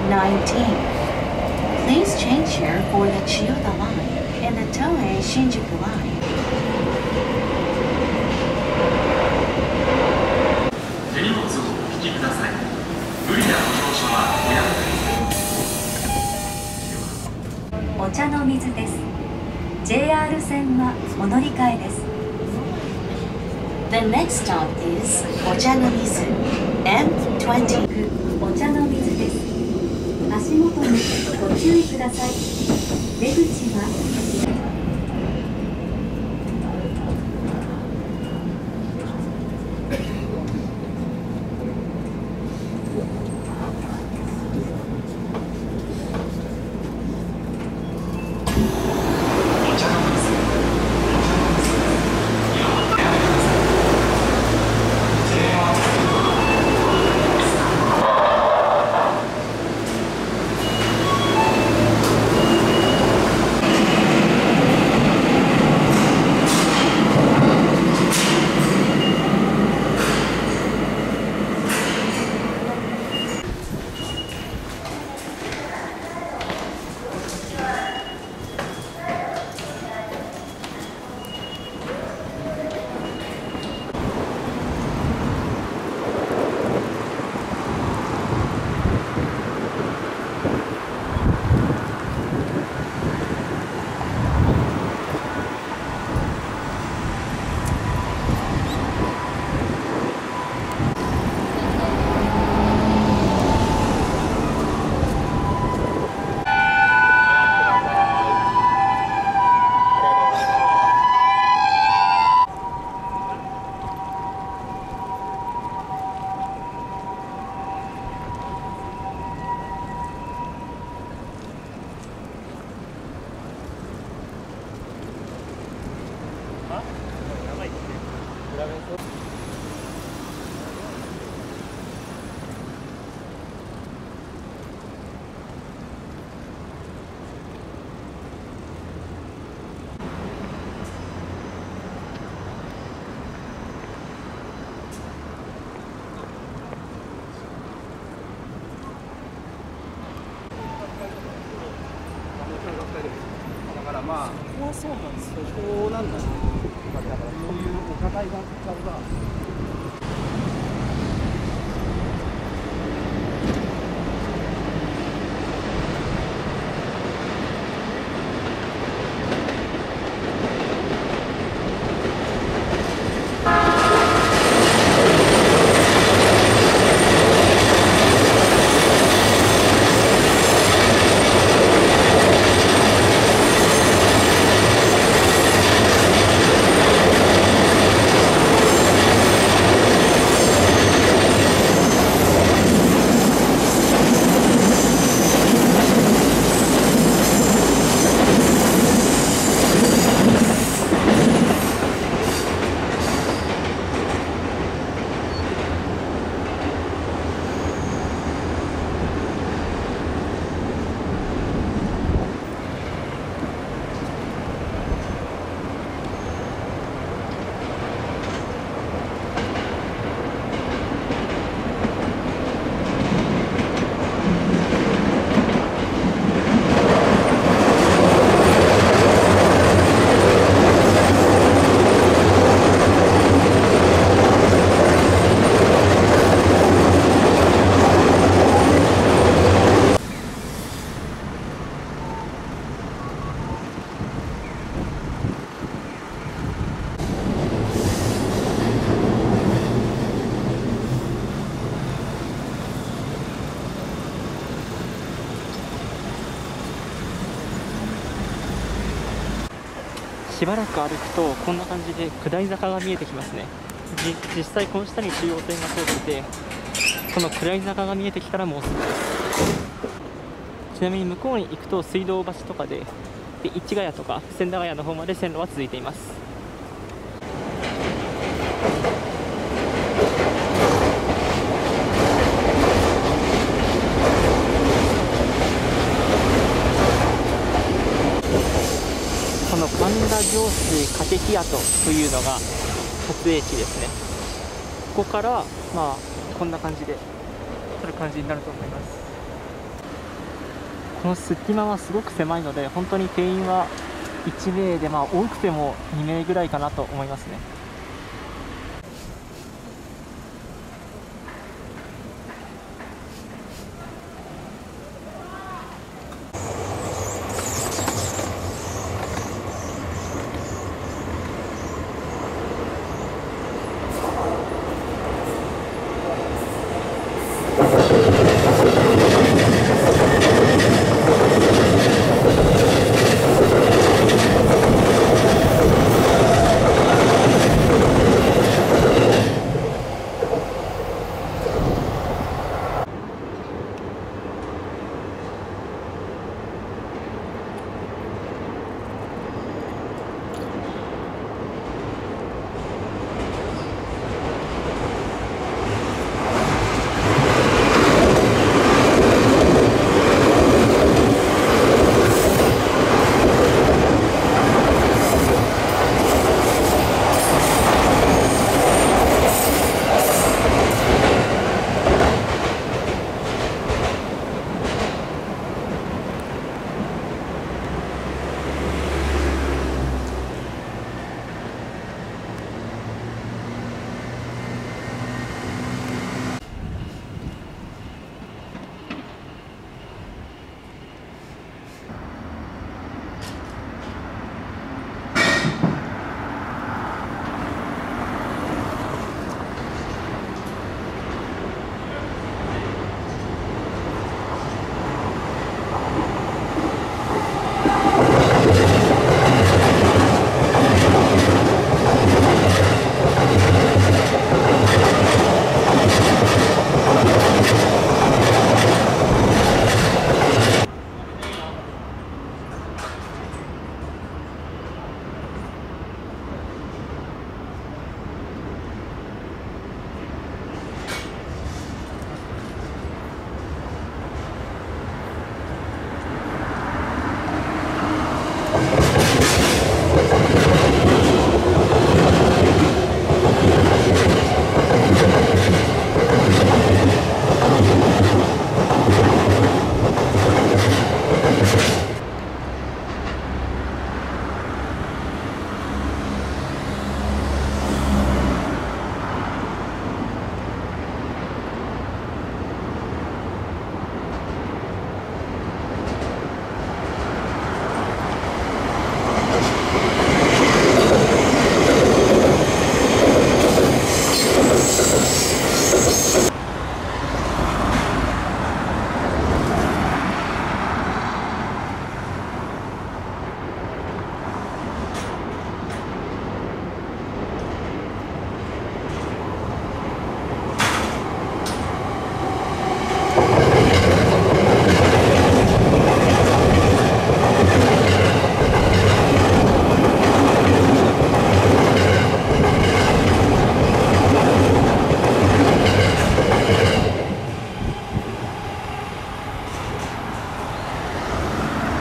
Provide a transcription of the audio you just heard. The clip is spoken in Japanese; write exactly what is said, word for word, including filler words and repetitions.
nineteen. Please change here for the Chiyoda line and the Toei Shinjuku line. 手荷物をお引きください。無理なご乗車はおやめください。 お茶の水です。ジェイアール 線はお乗り換えです。 The next stop is Ochanomizuエムにじゅう。 お茶の水です。足元にご注意ください。出口はだからまあ、ここはそうなんですよ。ここなんだね。だからそういうお互いが使うが。 しばらく歩くとこんな感じで下り坂が見えてきますね。実際この下に中央線が通ってて、この下り坂が見えてきたらもうすぐです。ちなみに向こうに行くと水道橋とかで、で市ヶ谷とか千駄ヶ谷の方まで線路は続いています。この神田上水掛木跡というのが撮影地ですね。ここからまあこんな感じで撮る感じになると思います。 この隙間はすごく狭いので、本当に定員はいち名で、まあ多くてもに名ぐらいかなと思いますね。